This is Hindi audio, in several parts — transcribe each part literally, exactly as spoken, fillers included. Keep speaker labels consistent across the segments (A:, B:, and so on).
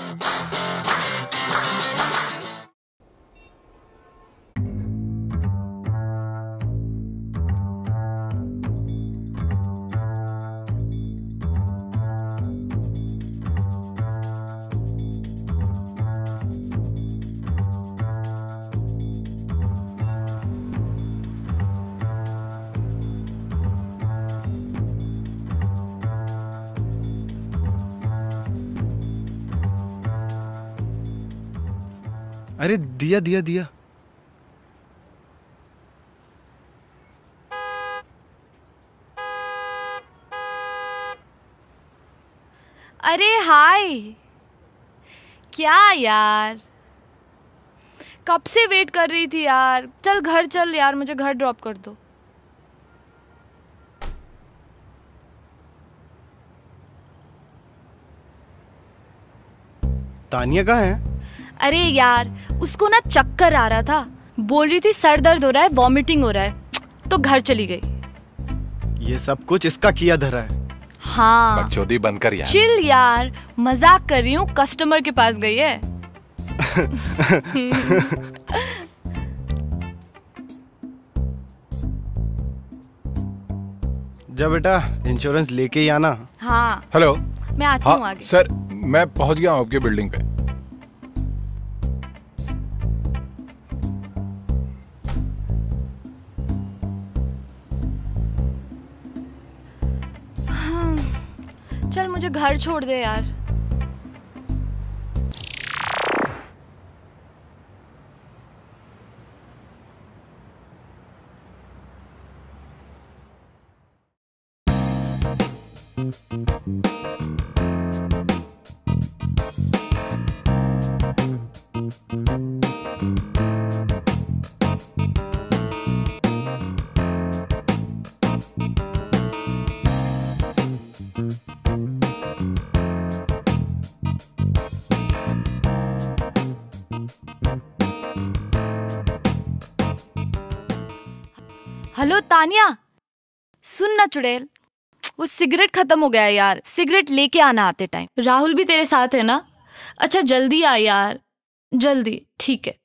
A: अरे दिया दिया दिया।
B: अरे हाय, क्या यार, कब से वेट कर रही थी यार। चल घर चल यार, मुझे घर ड्रॉप कर दो।
A: तानिया कहाँ है?
B: अरे यार, उसको ना चक्कर आ रहा था, बोल रही थी सर दर्द हो रहा है, वॉमिटिंग हो रहा है, तो घर चली गई।
A: ये सब कुछ इसका किया धरा है।
B: हाँ,
C: बकचोदी बंद कर यार।
B: चिल यार, मजाक कर रही हूँ, कस्टमर के पास गई है।
A: जा बेटा, इंश्योरेंस लेके ही आना।
B: हाँ
D: हेलो,
B: मैं आती
D: हाँ
B: हूँ आगे।
D: सर, मैं पहुंच गया हूँ आपकी बिल्डिंग पे।
B: चल मुझे घर छोड़ दे यार। हेलो तानिया, सुन ना चुड़ैल, वो सिगरेट खत्म हो गया है यार, सिगरेट लेके आना आते टाइम। राहुल भी तेरे साथ है ना? अच्छा जल्दी आ यार, जल्दी। ठीक है।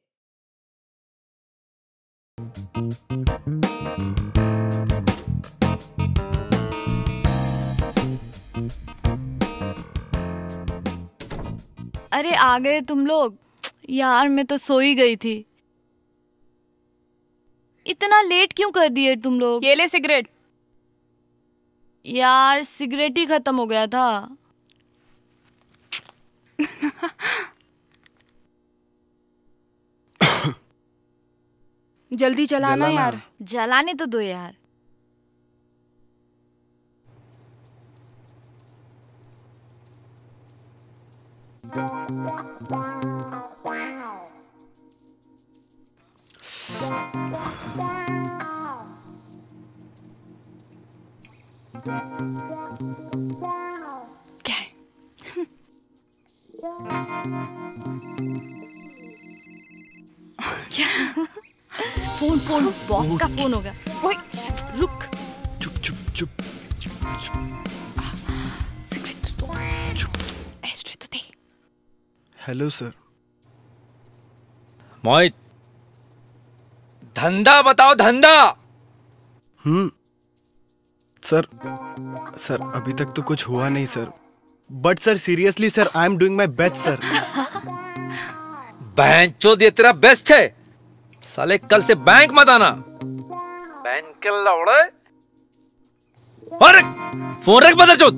B: अरे आ गए तुम लोग? यार मैं तो सो ही गई थी। इतना लेट क्यों कर दिए तुम लोग?
E: ये ले सिगरेट।
B: यार सिगरेट ही खत्म हो गया था।
E: जल्दी चलाना यार।
B: जलाने तो दो यार।
E: क्या है?
B: फोन फोन बॉस का फोन हो गया। ओए रुक।
A: चुप चुप चुप हेलो सर।
F: मोहित, धंधा बताओ, धंधा।
A: हम्म सर, सर अभी तक तो कुछ हुआ नहीं sir, but sir seriously sir, I am doing my best sir.
F: बहनचोद, ये तेरा बेस्ट है। साले कल से बैंक मत आना। बैंक के लौड़े। और फोन रख बदरचोद।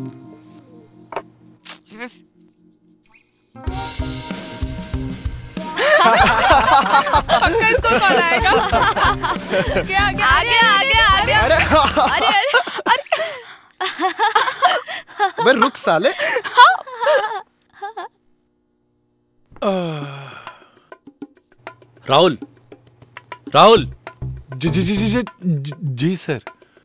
E: पक्का इसको कॉल आएगा। क्या क्या
B: आगे आगे आगे।
A: अरे
B: अरे अरे
A: मैं रुक साले।
F: राहुल, राहुल।
D: जी जी जी जी जी जी, जी सर।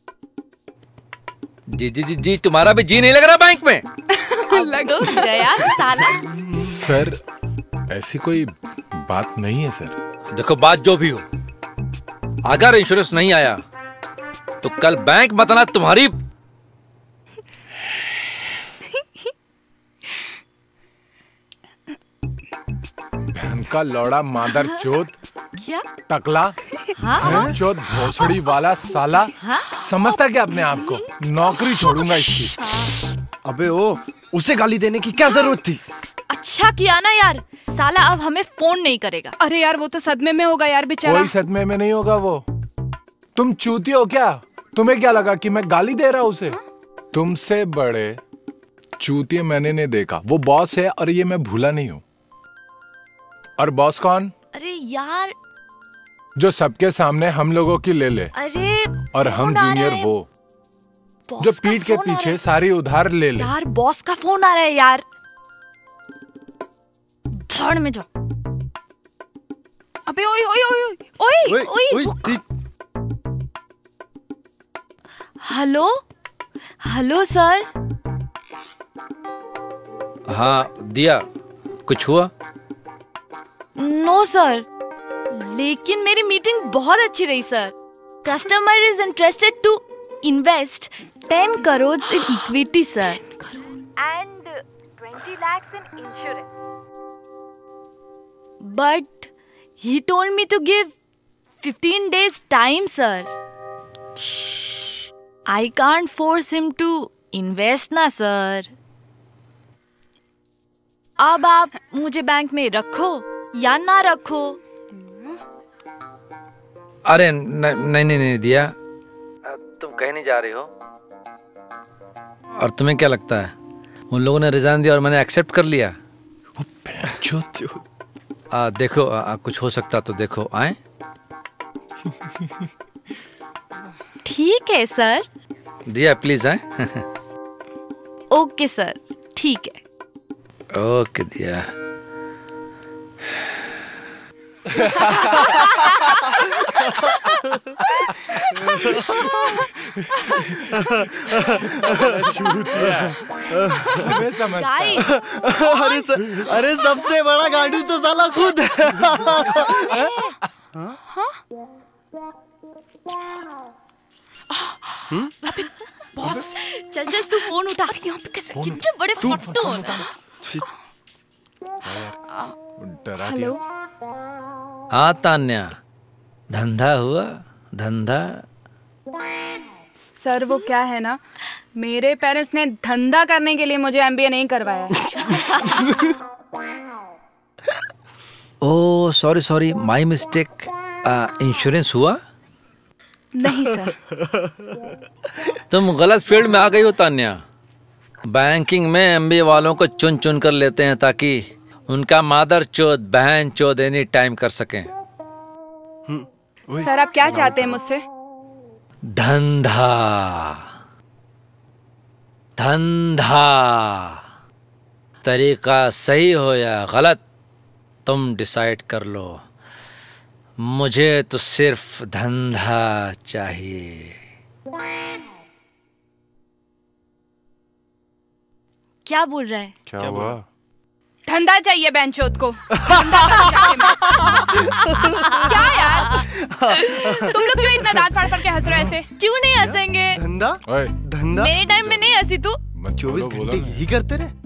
F: जी जी जी जी तुम्हारा भी जी नहीं लग रहा बैंक में?
B: लग तो गया साला।
D: सर ऐसी कोई बात नहीं है सर।
F: देखो, बात जो भी हो, अगर इंश्योरेंस नहीं आया तो कल बैंक मत आना। तुम्हारी
D: का लौड़ा मादर चोद
B: क्या?
D: टकला
B: हाँ?
D: चोद भोसड़ी वाला साला
B: हाँ?
D: समझता क्या अपने आप को? नौकरी छोड़ूंगा इसकी।
A: अबे ओ, उसे गाली देने की क्या जरूरत थी?
B: अच्छा किया ना यार, साला अब हमें फोन नहीं करेगा।
E: अरे यार वो तो सदमे में होगा यार बेचारा।
D: कोई सदमे में नहीं होगा वो। तुम चूती हो क्या? तुम्हें क्या लगा कि मैं गाली दे रहा हूं उसे? तुमसे बड़े चूतिए मैंने नहीं देखा। वो बॉस है और ये मैं भूला नहीं हूं। और बॉस कौन?
B: अरे यार,
D: जो सबके सामने हम लोगों की ले ले
B: अरे
D: और हम
B: फोन आ
D: जूनियर
B: रहा है।
D: वो
B: बॉस
D: जो
B: का
D: पीठ के
B: फोन आ रहा
D: पीछे
B: है।
D: सारी उधार ले ले।
B: यार बॉस का फोन आ रहा है यार, धड़ में जाओ।
E: अबे ओए ओए ओए ओए
B: ओए ओए
A: ओए,
B: रुक।
A: दी-
B: हेलो हेलो सर।
F: हाँ दिया, कुछ हुआ?
B: नो सर, लेकिन मेरी मीटिंग बहुत अच्छी रही sir. Customer is interested to invest ten crore in equity sir and twenty lakhs in insurance. But he told me to give fifteen days time, sir. I can't force him to invest ना सर। अब आप मुझे बैंक में रखो या ना रखो।
F: अरे न- नहीं नहीं नहीं दिया, तुम कहीं नहीं जा रही हो। और तुम्हें क्या लगता है उन लोगों ने रिजाइन दिया और मैंने एक्सेप्ट कर लिया? आ, देखो आ, आ, कुछ हो सकता तो देखो आए।
B: ठीक है सर।
F: दिया प्लीज आए।
B: ओके सर, ठीक है।
F: ओके दिया।
B: गाइस,
A: अरे स- अरे सबसे बड़ा गांडू तो साला खुद है।
B: बॉस चल चल तू फोन उठा। यहाँ पे कैसे कितने बड़े फट्टू हो ना।
D: डरा
E: हेलो
F: हाँ तान्या, धंधा हुआ धंधा?
E: सर, वो क्या है ना, मेरे पेरेंट्स ने धंधा करने के लिए मुझे एमबीए नहीं करवाया है।
F: Oh sorry sorry, my mistake. Insurance हुआ?
E: नहीं सर।
F: तुम गलत फील्ड में आ गई हो तान्या। बैंकिंग में एमबीए वालों को चुन चुन कर लेते हैं ताकि उनका मादर चोद बहन चोद एनी टाइम कर सकें।
E: सर, आप क्या चाहते हैं मुझसे?
F: धंधा धंधा। तरीका सही हो या गलत तुम डिसाइड कर लो। मुझे तो सिर्फ धंधा चाहिए।
B: क्या बोल रहा है?
D: क्या हुआ?
E: धंधा चाहिए बेंचोद को। धंधा करना चाहिए मैं। क्या यार, तुम लोग क्यों इतना दांत फाड़ फाड़ के हंस रहे हो ऐसे?
B: क्यों नहीं हंसेंगे?
A: धंधा
D: ओए,
A: धंधा
B: मेरे टाइम में नहीं हंसी तू।
D: मत
A: चौबीस
D: बोलो, बोलो
A: घंटे
D: ना।
A: यही करते रहे।